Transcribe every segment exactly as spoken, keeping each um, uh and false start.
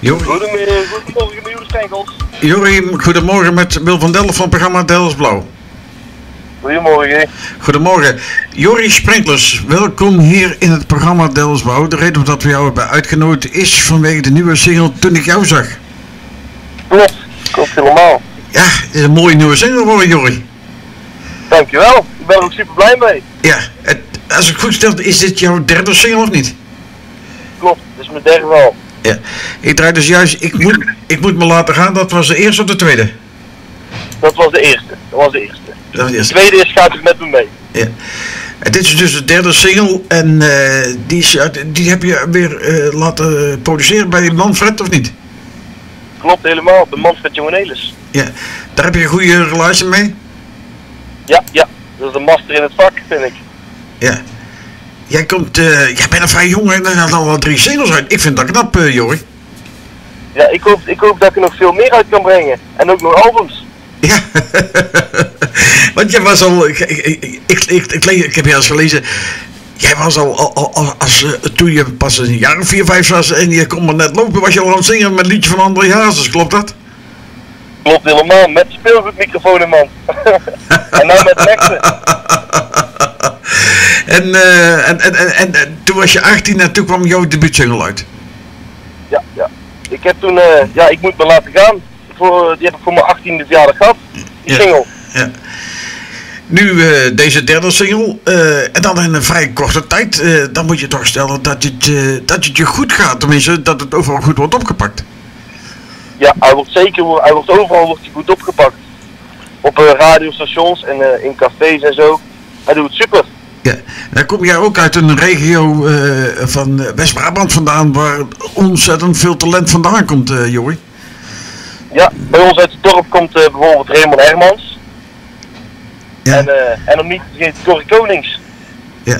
Jori. Goedemorgen, goedemorgen, Joris Stenkels. Jori, goedemorgen met Wil van Delft van het programma Delfts Blauw. Goedemorgen. Goedemorgen. Jori Sprenklers, welkom hier in het programma Delfts Blauw. De reden dat we jou hebben uitgenodigd is vanwege de nieuwe single Toen ik jou zag. Klopt, klopt helemaal. Ja, het is een mooie nieuwe single hoor, Jori. Dankjewel, ik ben er ook super blij mee. Ja, het, als ik goed stel, is dit jouw derde single of niet? Klopt, dit is mijn derde al. Ja, ik draai dus juist, ik moet, ik moet me laten gaan, dat was de eerste of de tweede? Dat was de eerste, dat was de eerste. Dat was de De eerste. tweede is gaat het met me mee. Ja. En dit is dus de derde single en uh, die, is, die heb je weer uh, laten produceren bij Manfred of niet? Klopt helemaal, de Manfred Jongenelis. Ja, daar heb je een goede relatie mee? Ja, ja, dat is de master in het vak, vind ik. Ja. Jij komt, uh, jij bent een vrij jong en er zijn al wel drie singles uit. Ik vind dat knap, uh, Jori. Ja, ik hoop, ik hoop dat ik er nog veel meer uit kan brengen. En ook nog albums. Ja, want jij was al, ik, ik, ik, ik, ik, ik, ik heb je eens gelezen, jij was al, al, al, al als, uh, toen je pas een jaar of vier, vijf was en je kon maar net lopen, was je al aan het zingen met een liedje van André Hazes, klopt dat? Klopt helemaal, met speelgoedmicrofoon in man. En nou met nekten. En, uh, en, en, en, en, en toen was je achttien en toen kwam jouw debuutsingle uit. Ja, ja. Ik heb toen, uh, ja, ik moet me laten gaan. Voor, die heb ik voor mijn achttiende verjaardag gehad, die ja, single. Ja. Nu uh, deze derde single, uh, en dan in een vrij korte tijd, uh, dan moet je toch stellen dat het, uh, dat het je goed gaat, tenminste dat het overal goed wordt opgepakt. Ja, hij wordt zeker, hij wordt overal wordt hij goed opgepakt. Op uh, radiostations en uh, in cafés en zo. Hij doet het super. Ja, dan kom jij ook uit een regio uh, van West-Brabant vandaan, waar ontzettend veel talent vandaan komt, uh, Jori. Ja, bij ons uit het dorp komt uh, bijvoorbeeld Raymond Hermans. Ja. En, uh, en om niet te vergeten Corrie Konings. Ja.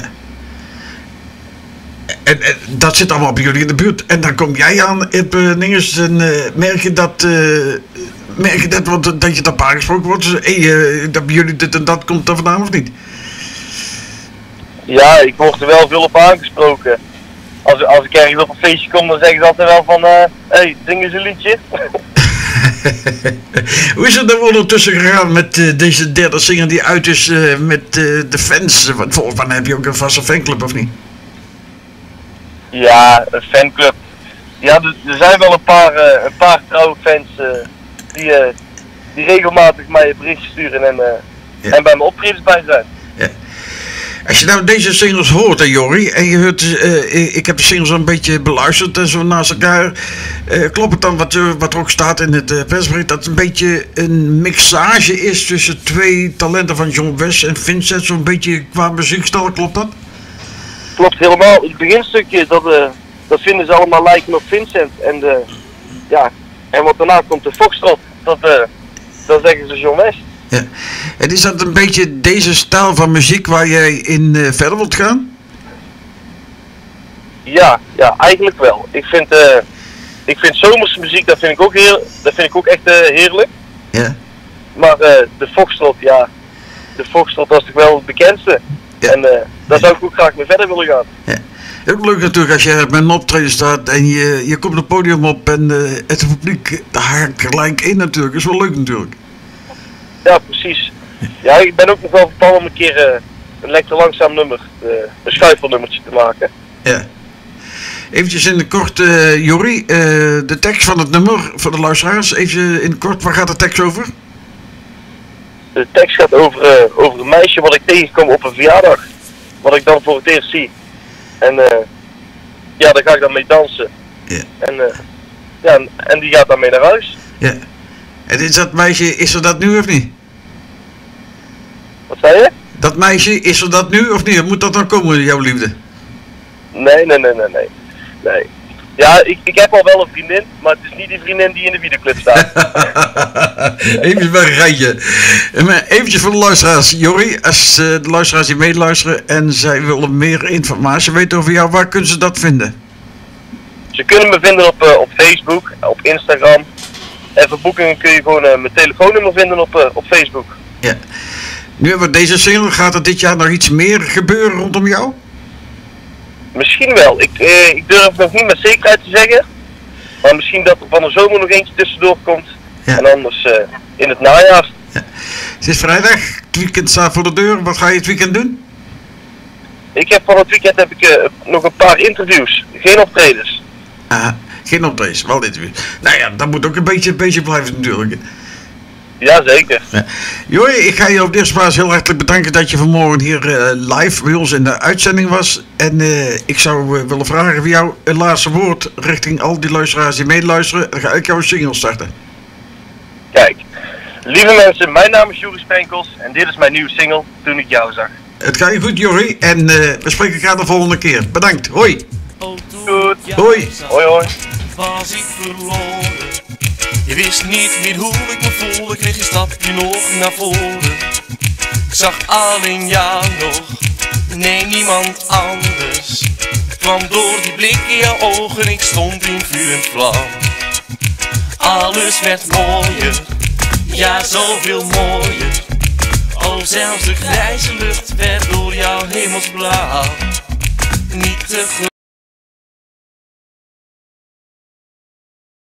En, en dat zit allemaal bij jullie in de buurt. En dan kom jij aan op uh, dinges en uh, merk je dat, uh, merk je dat, want, dat je daarop aangesproken wordt. Dus, hey, uh, dat bij jullie dit en dat komt er vandaan of niet? Ja, ik word er wel veel op aangesproken. Als, als ik ergens op een feestje kom, dan zeggen ze altijd wel van, hé, uh, hey, zing eens een liedje. Hoe is het er ondertussen gegaan met uh, deze derde single die uit is uh, met uh, de fans? Want volgens mij heb je ook een vaste fanclub, of niet? Ja, een fanclub. Ja, er, er zijn wel een paar, uh, een paar trouwe fans uh, die, uh, die regelmatig mij een berichtje sturen en, uh, ja. en bij mijn optredens bij zijn. Ja. Als je nou deze singles hoort, hè, Jori, en je hoort, uh, ik heb de singles een beetje beluisterd en zo naast elkaar, uh, klopt het dan wat, uh, wat er ook staat in het uh, persbericht, dat het een beetje een mixage is tussen twee talenten van John West en Vincent, zo'n beetje qua muziekstijl, klopt dat? Klopt helemaal. Het beginstukje, dat, uh, dat vinden ze allemaal lijken op Vincent en, de, ja, en wat daarna komt de Foxtrot, dat, uh, dat zeggen ze John West. Ja. En is dat een beetje deze stijl van muziek waar jij in uh, verder wilt gaan? Ja, ja, eigenlijk wel. Ik vind, uh, ik vind zomerse muziek, dat vind ik ook, heel, dat vind ik ook echt uh, heerlijk. Ja. Maar uh, de Foxtrot, ja, de Foxtrot was toch wel het bekendste. Ja. En uh, daar zou ik ook graag mee verder willen gaan. Ja. Ook leuk natuurlijk als je met een optreden staat en je, je komt het podium op en uh, het publiek daar gelijk in natuurlijk. Dat is wel leuk natuurlijk. Ja, precies. Ja, ik ben ook nog wel van plan om een keer uh, een lekker langzaam nummer, uh, een schuifelnummertje te maken. Ja. Eventjes in de kort, uh, Jori, uh, de tekst van het nummer voor de luisteraars. Even in kort, waar gaat de tekst over? De tekst gaat over, uh, over een meisje wat ik tegenkom op een verjaardag. Wat ik dan voor het eerst zie. En uh, ja, daar ga ik dan mee dansen. Ja. En, uh, ja, en die gaat dan mee naar huis. Ja. En is dat meisje, is er dat nu of niet? Wat zei je? Dat meisje, is er dat nu of niet? Moet dat dan komen, jouw liefde? Nee, nee, nee, nee, nee. nee. Ja, ik, ik heb al wel een vriendin, maar het is niet die vriendin die in de videoclip staat. Even bij een rijtje. Eventjes voor de luisteraars. Jori, als uh, de luisteraars die meeluisteren en zij willen meer informatie weten over jou, waar kunnen ze dat vinden? Ze kunnen me vinden op, uh, op Facebook, op Instagram. En voor boekingen kun je gewoon uh, mijn telefoonnummer vinden op, uh, op Facebook. Ja. Nu hebben we deze single. Gaat er dit jaar nog iets meer gebeuren rondom jou? Misschien wel. Ik, uh, ik durf nog niet met zekerheid te zeggen. Maar misschien dat er van de zomer nog eentje tussendoor komt. Ja. En anders uh, in het najaar. Ja. Het is vrijdag, het weekend staat voor de deur. Wat ga je het weekend doen? Ik heb van het weekend heb ik, uh, nog een paar interviews. Geen optredens. Ah, geen optredens, wel dit weer. Nou ja, dat moet ook een beetje, een beetje blijven natuurlijk. Jazeker. Ja. Jorie, ik ga je op de eerste plaats heel hartelijk bedanken dat je vanmorgen hier uh, live bij ons in de uitzending was. En uh, ik zou uh, willen vragen voor jou een laatste woord richting al die luisteraars die meeluisteren. Dan ga ik jouw single starten. Kijk, lieve mensen, mijn naam is Joris Spenkels en dit is mijn nieuwe single, Toen ik jou zag. Het gaat je goed, Jorie, en uh, we spreken elkaar de volgende keer. Bedankt, hoi. Goed. Hoi. Hoi hoi. Was ik verloren. Je wist niet meer hoe ik me voelde, kreeg een stapje nog naar voren. Ik zag alleen jou nog, nee niemand anders. Het kwam door die blik in jouw ogen, ik stond in vuur en vlam. Alles werd mooier, ja zoveel mooier. Oh, zelfs de grijze lucht werd door jou hemelsblauw. Niet te